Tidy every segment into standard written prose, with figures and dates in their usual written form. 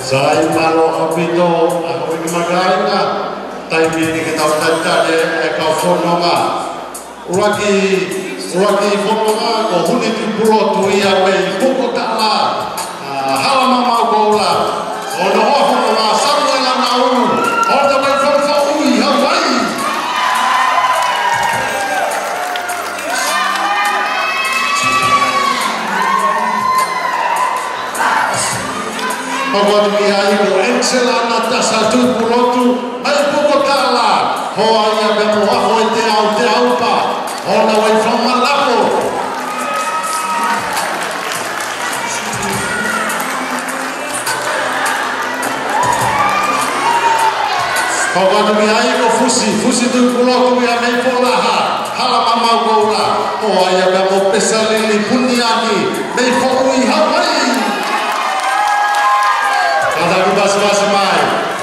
Sai malo apito ako ni magaina tai ni kita tata de ka fonoma uraki fonoma ko huni ti pulo tu ia me poko tala hala mama gola ono fonoma samuela na uru all the way from Hawaii Hawaii Pagod miai ko excelana tasa tu pulotu mai poko tala hoa ia be mo ho te au pa all the way from Malapo Pagod miai ko fusi tu pulotu ia mai pola hala mama gola hoa ia be mo pesalili puniani mai Hawaii Hawaii Kada bas mai.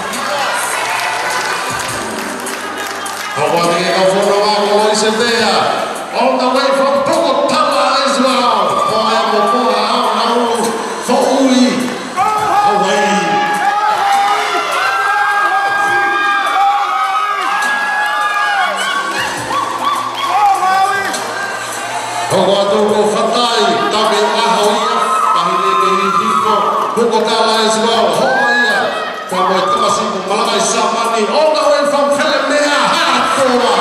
Hawa ni kau fonoma kalau isebea all the way from Bogotá as well. Hoa mo poa au Hawaii Hawaii. Hawa tu ko fatai tapi Hawaii kahile ke hiko Bogotá as well. Kamu itu masih melakai samani all the way from Kalemea Hatoa.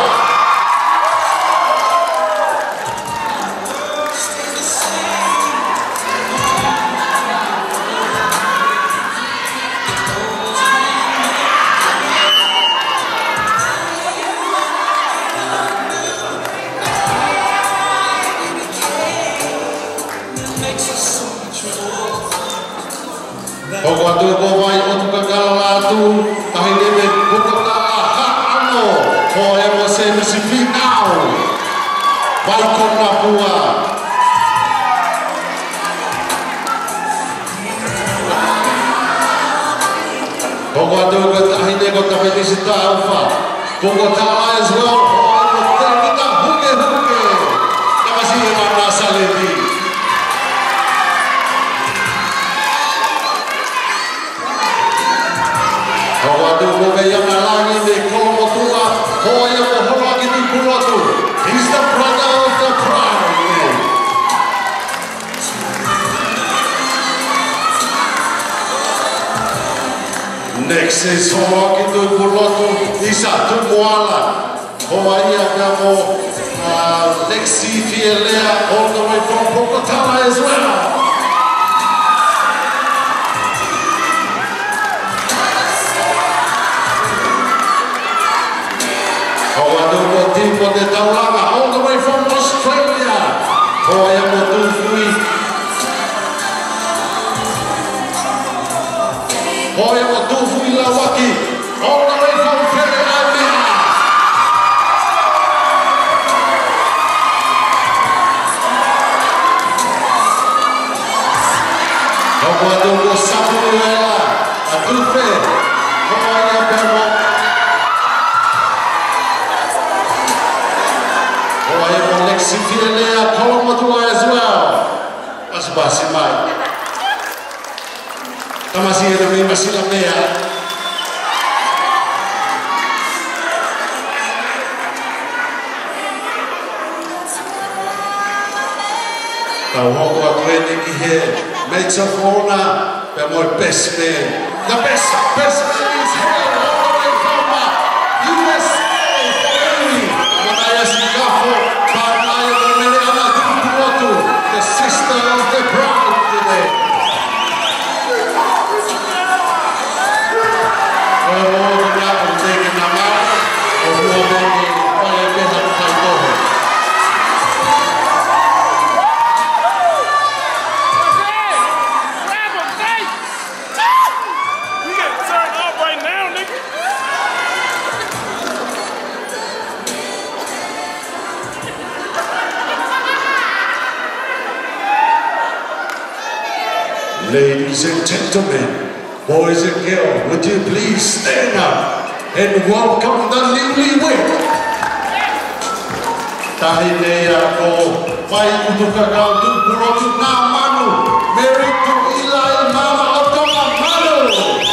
Pokoknya kau untuk kegalatu, tapi dia Bogotá ano, kau yang masih final, balkon Papua. Pokoknya akhirnya kau tapi di situ apa? Bogotá as well, kau kita huke, kita masih ada salib. Waktu boga yang lagi di Kolombo tua, hoya mohon lagi di Pulau tu. He's the brother of the crown. Next is hoya di Pulau tu. Isa tu muala. Hoya kamu Lexi Fielea all the way from Bogotá as well. Tipo de Taulanga all the way from Australia. Hoya Motufui. Hoya Motufui Lawaki all the way from Philadelphia. Hoya Dogo Samuela Atufe. Hoya Bemo. Lexi Fielea, Kolombo tua as well. Basi mai. Masih ada masih lamea. Tahu aku ini kihe, macam mana? Pemoi best man, the best man is here all the way from USA. Mataya Sigafo. The sister of the bride today. Ladies and gentlemen, boys and girls, would you please stand up and welcome the newlywed? Tahine ako, may utukagaw tu pulo tu na manu, married to Eli Mama Otonga Manu.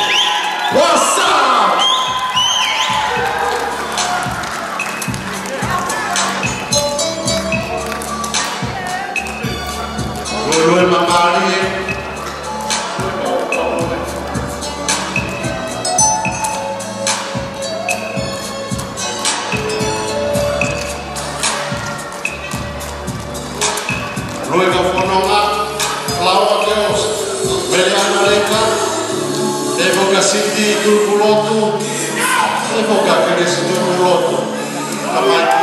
ka. E foka siti tu kulotu. E foka kere situ kulotu. Kamai